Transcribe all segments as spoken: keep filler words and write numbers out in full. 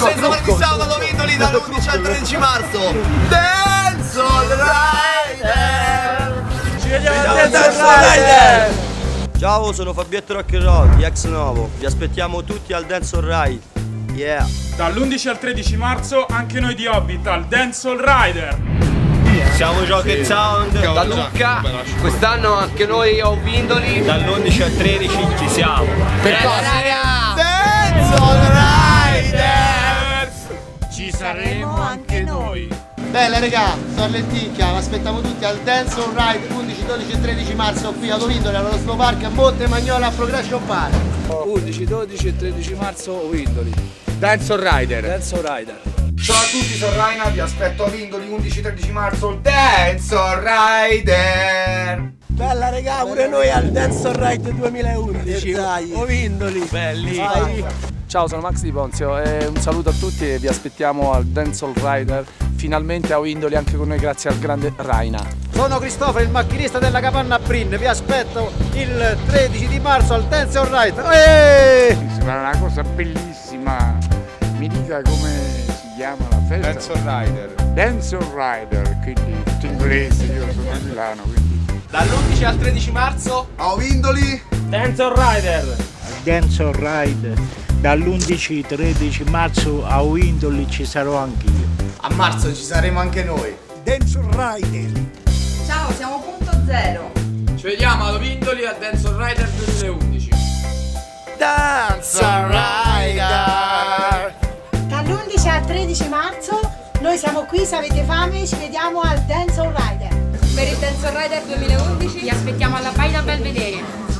senza venerdì sabato Vindoli dall'undici al tredici marzo. Dancehall Rider! Ci vediamo al Dancehall Rider! Ciao, sono Fabietto Rock'n'Roll di Ex Novo. Vi aspettiamo tutti al Dancehall Ride. Yeah! Dall'undici al tredici marzo anche noi di Hobbit al Dancehall Rider. Siamo Jocket Sound da Lucca, quest'anno anche noi a Vindoli. dall'undici al tredici ci siamo. Bella raga! Dancehall Riders! Ci saremo anche noi. Bella regà, sono Lenticchia, vi aspettiamo tutti al Dancehall Ride undici, dodici e tredici marzo qui ad Ovindoli, allo Snow Park a Monte Magnola a Progression Park. undici, dodici e tredici marzo Ovindoli. Dancehall Rider. Dancehall Rider. Ciao a tutti, sono Raina, vi aspetto a Vindoli undici tredici marzo Dancehall Rider. Bella regà, pure noi al Dancehall Ride duemilaundici, Ovindoli. Belli. Vai. Ciao, sono Max Di Ponzio e un saluto a tutti e vi aspettiamo al Dancehall Rider finalmente a Ovindoli anche con noi grazie al grande Raina. Sono Cristoforo, il macchinista della capanna Brin, vi aspetto il tredici di marzo al Dancehall Ride. Eeeh! Sarà una cosa bellissima, mi dica come si chiama la festa? Dancehall Rider. Dancehall Rider, quindi tutto inglese, io sono a Milano quindi. Dall'undici al tredici marzo A Ovindoli Dancehall Rider. Dancehall Ride dall'undici tredici marzo a Ovindoli ci sarò anch'io. A marzo ci saremo anche noi. Dancehall Rider. Ciao, siamo punto zero. ci vediamo ad Vindoli al Dancehall Rider duemilaundici. Dancehall Rider! Dall'undici al tredici marzo noi siamo qui, se avete fame ci vediamo al Dancehall Rider. Per il Dancehall Rider duemilaundici vi aspettiamo alla Baita Belvedere.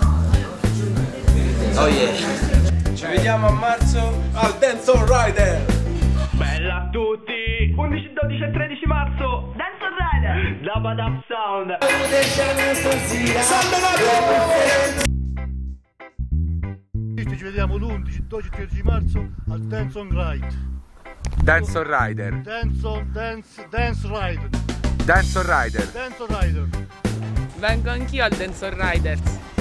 Oh yeah! Ci vediamo a marzo al Dancehall Rider. Bella a tutti! undici, dodici e tredici marzo! Dancehall Rider! Da Badap Sound! Ci vediamo l'undici, dodici e tredici marzo al Dancehall Ride. Dancehall Rider. Dancehall Dance Dance Rider. Dancehall Rider. Dancehall Rider. Vengo anch'io al Dancehall Riders.